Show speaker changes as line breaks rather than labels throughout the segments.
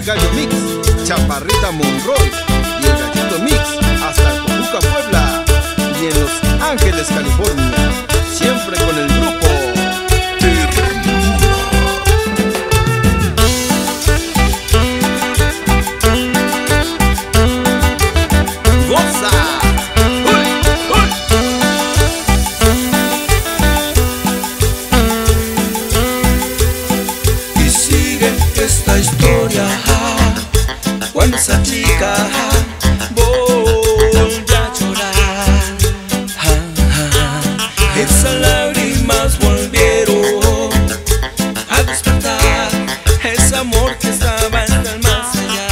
Gallo Mix, Chaparrita Monroy y el Gallito Mix hasta Cojuca, Puebla, y en Los Ángeles, California, siempre con el grupo Goza.
Y sigue esta historia cuando esa chica volvió a llorar. Esas lágrimas volvieron a despertar ese amor que estaba en el más allá.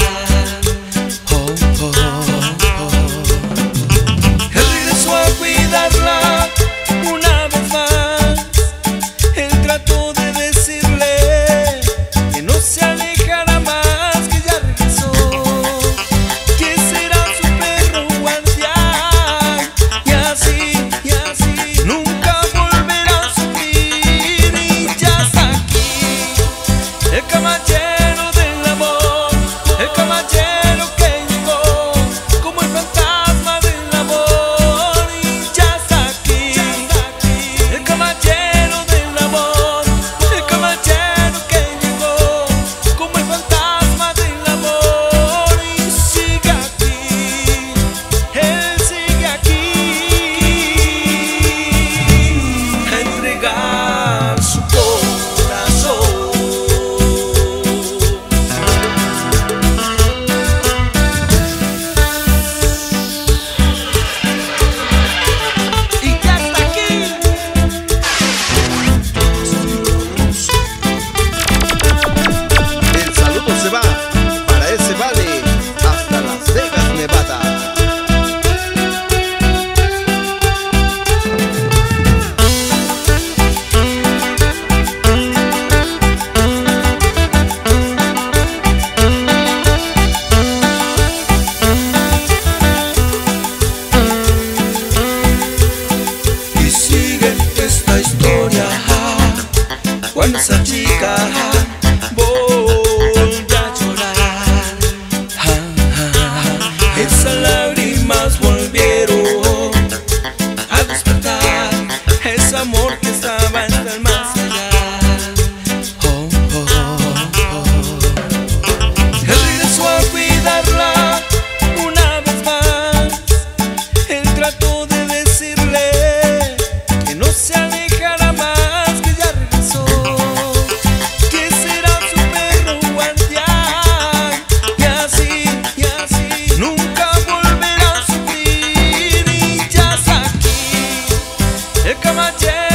Él regresó a cuidarla una vez más. Él trató de decirle que no se alejara más, que ya regresó, que será su perro guardián, y así nunca volverá a sufrir. Y ya está aquí el caballero del amor, el caballero que llegó como el fantasma del amor. Y ya está aquí el caballero del amor, el caballero que llegó como el fantasma del amor. Y sigue aquí, él sigue aquí, a entregar su corazón. Y ya está aquí.
El saludo se va para ese vale hasta Las Vegas, Nevada.
Y sigue esta historia cuando esa chica volvió a llorar. Esas lágrimas volvieron a despertar ese amor que estaba en el más allá. Él regresó a cuidarla una vez más. Él trató de decirle que no se alejara más, que ya regresó, que será su perro guardián, y así nunca volverá a sufrir. Y ya está aquí el caballero